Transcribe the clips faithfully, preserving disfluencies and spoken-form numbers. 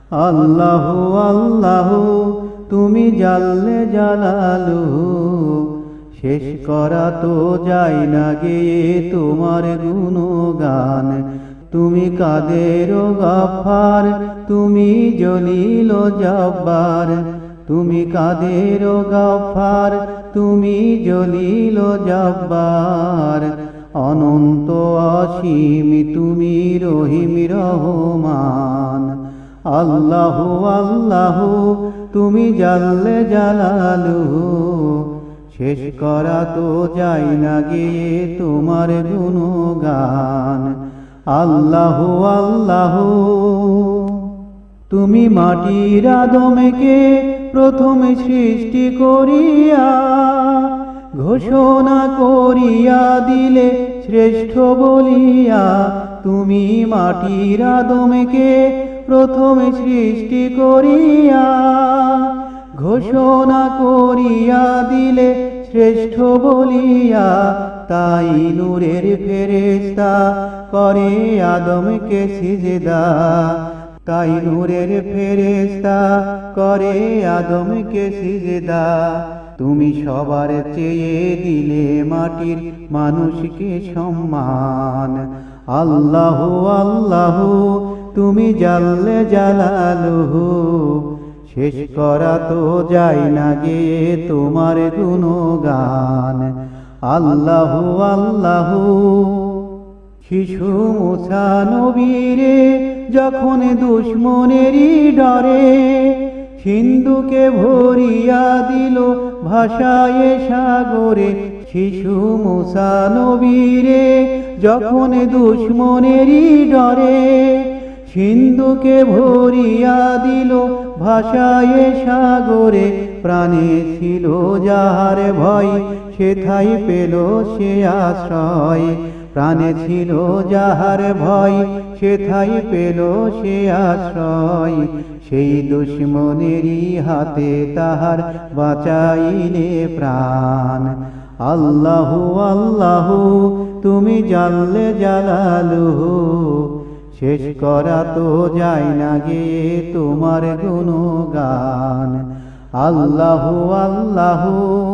আল্লাহু আল্লাহু তুমি জাল্লে জালালুহু, শেষ করা তো যায় না গেয়ে তোমার গুণগান। তুমি কাদের ও গাফফার, তুমি জলিল ও জব্বার। তুমি কাদের ও গাফফার, তুমি জলিল ও জব্বার। অনন্ত অসীম তুমি রহিম রহমান। আল্লাহু আল্লাহু তুমি জাল্লে জালালুহু, শেষ করা তো যায় না গিয়ে তোমার গুণগান। আল্লাহু আল্লাহু তুমি মাটির আদমকে প্রথমে সৃষ্টি করিয়া ঘোষণা করিয়া দিলে শ্রেষ্ঠ বলিয়া। তুমি মাটির আদমকে প্রথমে সৃষ্টি করিয়া ঘোষণা করিয়া দিলে শ্রেষ্ঠ বলিয়া। তাই নূরের ফেরেশতা করে আদমকে সিজদা। তাই নূরের ফেরেশতা করে আদমকে সিজদা। তুমি সবার চেয়ে দিলে মাটির মানুষকে সম্মান। আল্লাহু আল্লাহু তুমি জাল্লে জালালুহু, শেষ করা তো যায় না গিয়ে তোমার গুণগান। আল্লাহু আল্লাহু শিশু মুসা নবীরে যখন দুশ্মনেরই ডরে সিন্ধুকে ভরিয়া দিল ভাষায় সাগরে। শিশু মুসা নবীরে যখন দুশ্মনেরই ডরে সিন্ধুকে ভরিয়া দিল ভাষায় সাগরে। প্রাণে ছিল যাহার ভয় সেথায় পেল সে আশ্রয়। প্রাণে ছিল যাহার ভয় সেথায় পেল সে আশ্রয়। সেই দুশ্মনেরই হাতে তাহার বাঁচাইলে প্রাণ। আল্লাহু আল্লাহু তুমি জাল্লে জালালুহু, শেষ করা তো যায় না গিয়ে তোমার গুণগান। আল্লাহু আল্লাহু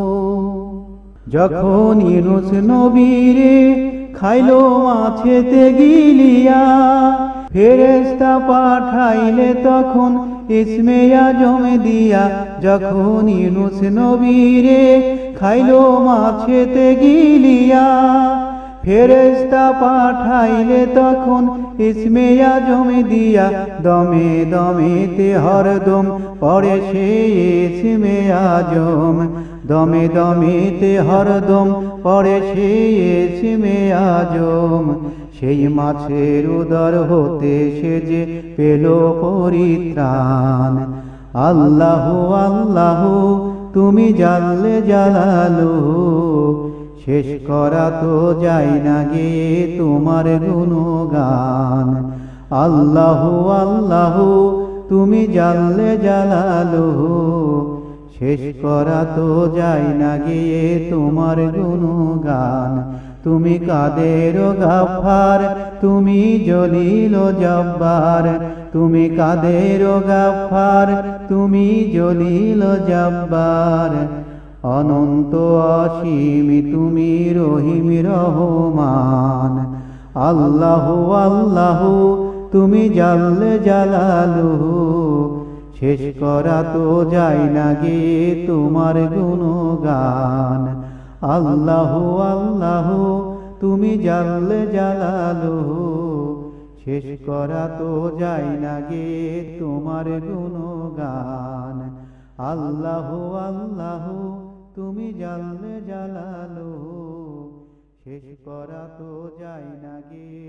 যখন ইউনূস নবীরে খাইলো মাছেতে গিলিয়া ফেরেশতা পাঠাইলে তখন ইসমে আজম দিয়া। যখন ইউনূস নবীরে খাইলো মাছেতে গিলিয়া ফেরেশতা পাঠাইলে তখন ইসমে আজম দিয়া। দমে দমেতে হরদম পড়ে সে ইসমে আজম। দমে দমেতে হরদম পড়ে সে ইসমে আজম। সেই মাছের উদর হতে সে যে পেল পরিত্রাণ। আল্লাহু আল্লাহু তুমি জাল্লে জালালুহু, শেষ করা তো যায় না গিয়ে তোমার গুণগান। আল্লাহু আল্লাহু তুমি জাল্লে জালালুহু, শেষ করা তো যায় না গিয়ে তোমার গুণগান। তুমি কাদের ও গাফফার, তুমি জলিল ও জব্বার। তুমি কাদের ও গাফফার, তুমি জলিল ও জব্বার। অনন্ত অসীম তুমি রহিম রহমান। আল্লাহু আল্লাহু তুমি জাল্লে জালালুহু, শেষ করা তো যায় না গিয়ে তোমার গুণগান। আল্লাহু আল্লাহু তুমি জাল্লে জালালুহু, শেষ করা তো যায় না গিয়ে তোমার গুণগান। আল্লাহু আল্লাহু তুমি জাল্লে জালালুহু, শেষ করা তো যায় না গিয়ে